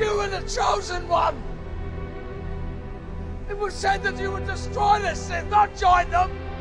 You were the chosen one! It was said that you would destroy the Sith, not join them!